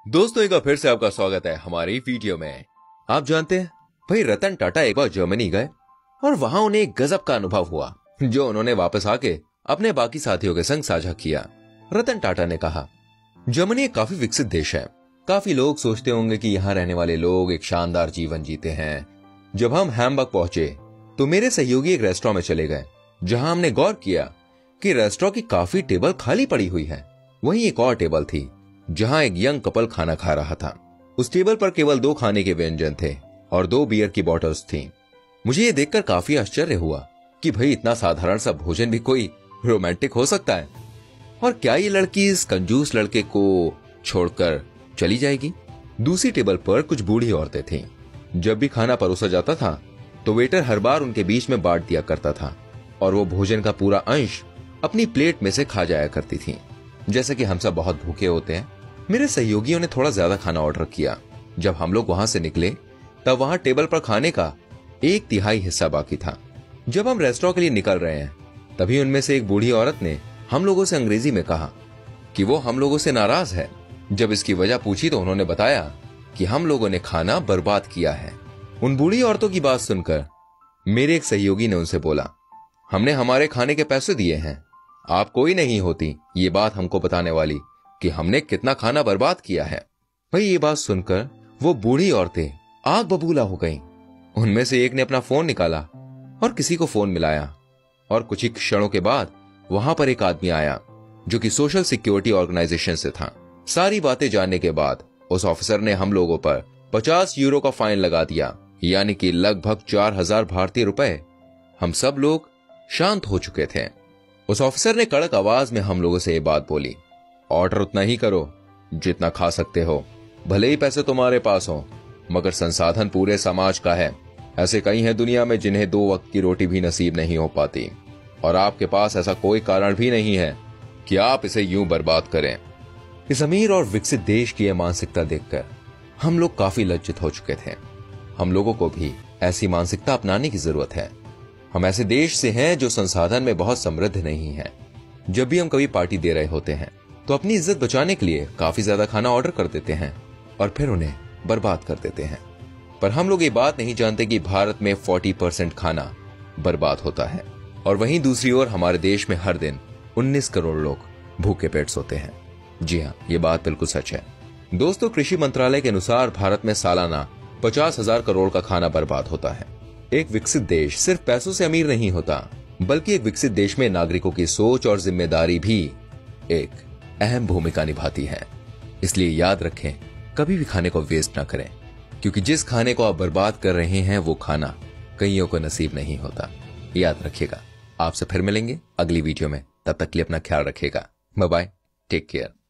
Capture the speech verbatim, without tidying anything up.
दोस्तों, एक बार फिर से आपका स्वागत है हमारी वीडियो में। आप जानते हैं भाई, रतन टाटा एक बार जर्मनी गए और वहां उन्हें एक गजब का अनुभव हुआ जो उन्होंने वापस आके अपने बाकी साथियों के संग साझा किया। रतन टाटा ने कहा, जर्मनी एक काफी विकसित देश है। काफी लोग सोचते होंगे कि यहाँ रहने वाले लोग एक शानदार जीवन जीते हैं। जब हम हैम्बर्ग पहुंचे तो मेरे सहयोगी एक रेस्टोरेंट में चले गए, जहां हमने गौर किया कि रेस्टोरेंट की काफी टेबल खाली पड़ी हुई है। वहीं एक और टेबल थी जहां एक यंग कपल खाना खा रहा था। उस टेबल पर केवल दो खाने के व्यंजन थे और दो बियर की बोतल्स थीं। मुझे ये देखकर काफी आश्चर्य हुआ कि भाई, इतना साधारण सा भोजन भी कोई रोमांटिक हो सकता है। और क्या ये लड़की इस कंजूस लड़के को छोड़कर चली जाएगी? दूसरी टेबल पर कुछ बूढ़ी औरतें थीं। जब भी खाना परोसा जाता था तो वेटर हर बार उनके बीच में बांट दिया करता था और वो भोजन का पूरा अंश अपनी प्लेट में से खा जाया करती थीं। जैसे कि हम सब बहुत भूखे होते हैं, मेरे सहयोगियों ने थोड़ा ज्यादा खाना ऑर्डर किया। जब हम लोग वहां से निकले तब वहां टेबल पर खाने का एक तिहाई हिस्सा बाकी था। जब हम रेस्टोरेंट के लिए निकल रहे हैं तभी उनमें से एक बूढ़ी औरत ने हम लोगों से अंग्रेजी में कहा कि वो हम लोगों से नाराज है। जब इसकी वजह पूछी तो उन्होंने बताया कि हम लोगों ने खाना बर्बाद किया है। उन बूढ़ी औरतों की बात सुनकर मेरे एक सहयोगी ने उनसे बोला, हमने हमारे खाने के पैसे दिए हैं, आप कोई नहीं होती ये बात हमको बताने वाली कि हमने कितना खाना बर्बाद किया है। भाई, ये बात सुनकर वो बूढ़ी औरतें आग बबूला हो गईं। उनमें से एक ने अपना फोन निकाला और किसी को फोन मिलाया और कुछ ही क्षणों के बाद वहां पर एक आदमी आया जो कि सोशल सिक्योरिटी ऑर्गेनाइजेशन से था। सारी बातें जानने के बाद उस ऑफिसर ने हम लोगों पर पचास यूरो का फाइन लगा दिया, यानी कि लगभग चार हजार भारतीय रुपए। हम सब लोग शांत हो चुके थे। उस ऑफिसर ने कड़क आवाज में हम लोगों से ये बात बोली, ऑर्डर उतना ही करो जितना खा सकते हो। भले ही पैसे तुम्हारे पास हो, मगर संसाधन पूरे समाज का है। ऐसे कई हैं दुनिया में जिन्हें दो वक्त की रोटी भी नसीब नहीं हो पाती, और आपके पास ऐसा कोई कारण भी नहीं है कि आप इसे यूं बर्बाद करें। इस अमीर और विकसित देश की यह मानसिकता देखकर हम लोग काफी लज्जित हो चुके थे। हम लोगों को भी ऐसी मानसिकता अपनाने की जरूरत है। हम ऐसे देश से हैं जो संसाधन में बहुत समृद्ध नहीं है। जब भी हम कभी पार्टी दे रहे होते हैं तो अपनी इज्जत बचाने के लिए काफी ज्यादा खाना ऑर्डर कर देते हैं और फिर उन्हें बर्बाद कर देते हैं। पर हम लोग ये बात नहीं जानते कि भारत में चालीस परसेंट खाना बर्बाद होता है और वहीं दूसरी ओर हमारे देश में हर दिन उन्नीस करोड़ लोग भूखे पेट सोते हैं। जी हाँ, ये बात बिल्कुल सच है। दोस्तों, कृषि मंत्रालय के अनुसार भारत में सालाना पचास हजार करोड़ का खाना बर्बाद होता है। एक विकसित देश सिर्फ पैसों से अमीर नहीं होता, बल्कि एक विकसित देश में नागरिकों की सोच और जिम्मेदारी भी एक अहम भूमिका निभाती है। इसलिए याद रखें, कभी भी खाने को वेस्ट ना करें, क्योंकि जिस खाने को आप बर्बाद कर रहे हैं वो खाना कईयों को नसीब नहीं होता। याद रखिएगा। आपसे फिर मिलेंगे अगली वीडियो में। तब तक के लिए अपना ख्याल रखिएगा। Bye bye, take care.